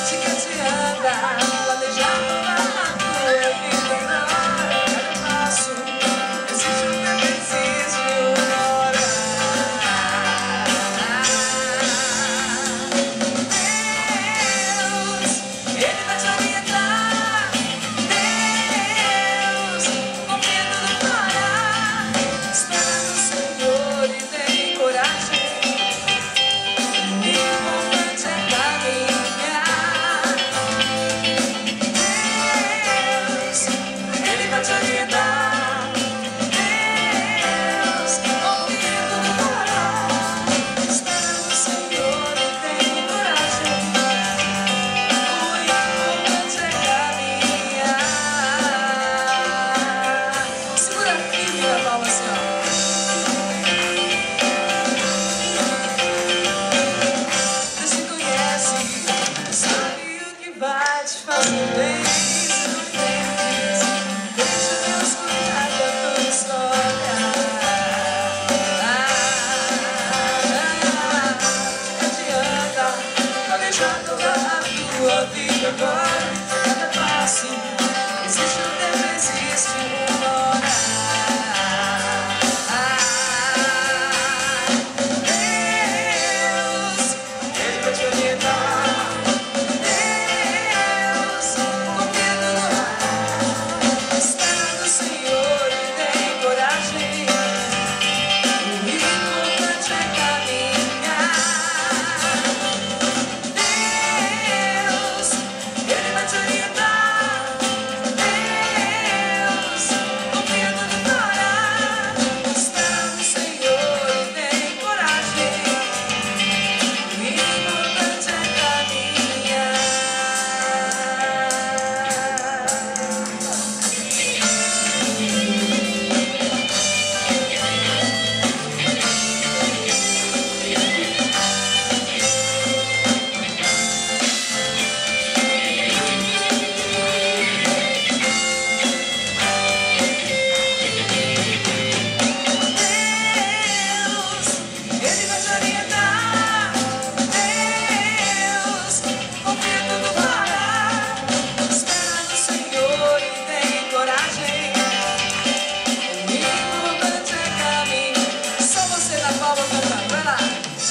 de que adianta planejar toda a tua vida agora? Cada passo existe um tempo, existe uma hora. Deus, Ele vai te orientar. Deus, confia em tudo fará. Espera no Senhor e tem coragem. O importante é caminhar. Deus, Ele vai te orientar. Deus, confia em tudo fará. Espera no Senhor e tem coragem. O importante é caminhar. Segura firme a palma assim, ó. Deus te conhece, sabe o que vai te fazer bem. Se não entendes, deixa Deus cuidar da tua história. De que adianta planejar toda a tua vida agora? Cada passo existe um tempo, existe uma hora. Deus, Ele vai te orientar. Deus, confia no ar. Espera no Senhor e tem coragem. O importante é caminhar. Deus, Ele vai te orientar. Deus, confia no fará. Espera no Senhor e tem coragem. O importante é caminhar. Deus, Ele vai te orientar. Deus, confia em tudo fará. Espera no Senhor e tem coragem. O importante é caminhar. Só você na palma cantando, vai lá.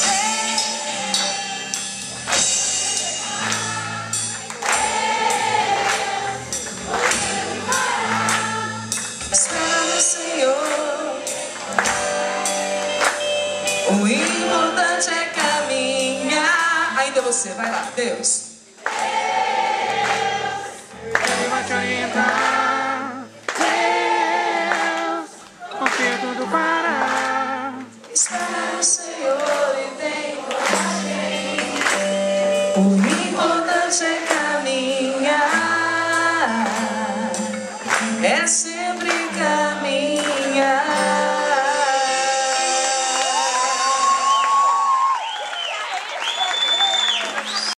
Espera no Senhor. O importante é caminhar. Ainda você, vai lá, Deus. Ele vai te orientar. Deus, confia tudo para. Espera no Senhor e tem coragem. O importante